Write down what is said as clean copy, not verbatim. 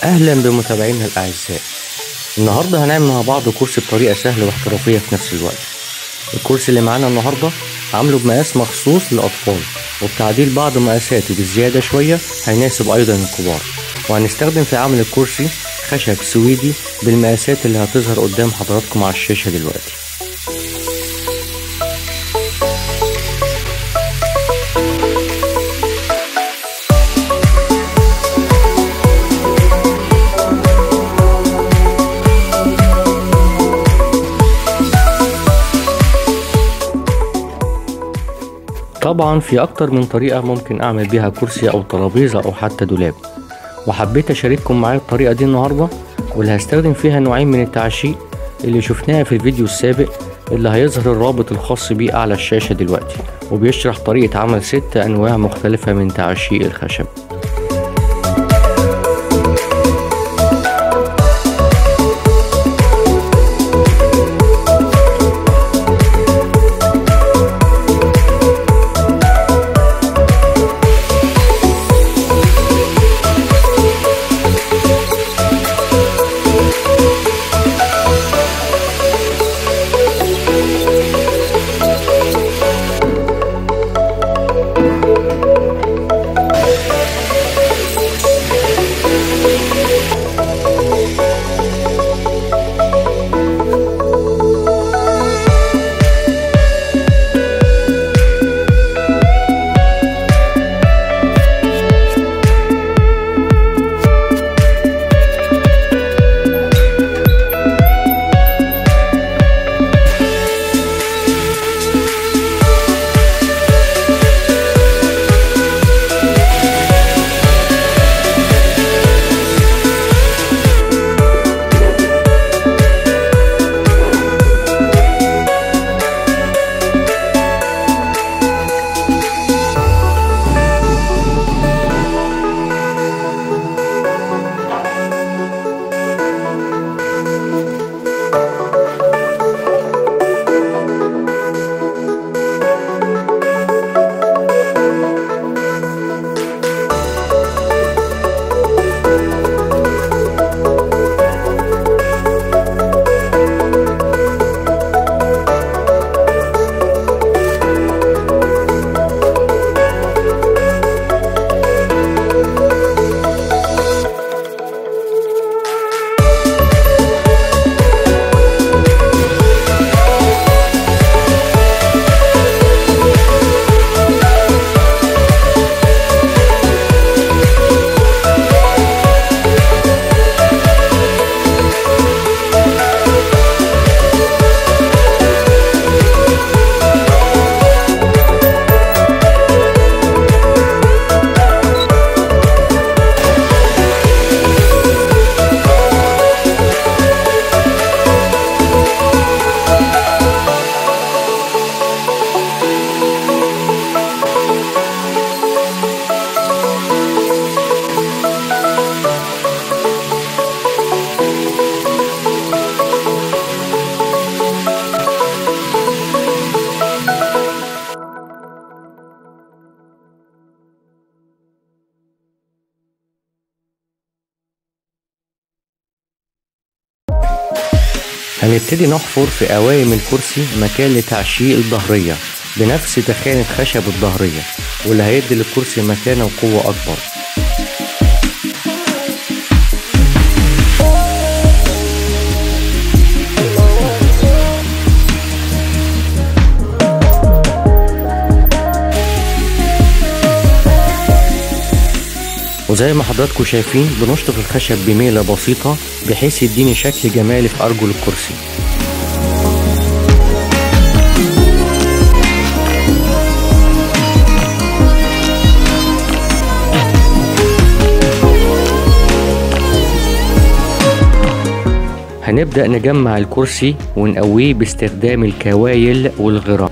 أهلا بمتابعينا الأعزاء. النهاردة هنعمل مع بعض كرسي بطريقة سهلة واحترافية في نفس الوقت. الكرسي اللي معانا النهاردة عامله بمقاس مخصوص للأطفال، وبتعديل بعض مقاساته بالزيادة شوية هيناسب أيضا الكبار. وهنستخدم في عمل الكرسي خشب سويدي بالمقاسات اللي هتظهر قدام حضراتكم على الشاشة دلوقتي. طبعا في اكتر من طريقة ممكن اعمل بيها كرسي او ترابيزة او حتى دولاب، وحبيت اشارككم معايا الطريقة دي النهاردة، واللي هستخدم فيها نوعين من التعشيق اللي شفناها في الفيديو السابق اللي هيظهر الرابط الخاص بيه اعلى الشاشة دلوقتي، وبيشرح طريقة عمل 6 انواع مختلفة من تعشيق الخشب. هنبتدي نحفر في قوايم الكرسي مكان لتعشيق الظهرية بنفس تخانة خشب الظهرية، واللي هيدي للكرسي مكانة وقوة أكبر. وزي ما حضراتكم شايفين بنشطف الخشب بميلة بسيطة بحيث يديني شكل جمالي في أرجل الكرسي. هنبدأ نجمع الكرسي ونقويه باستخدام الكوايل والغرام.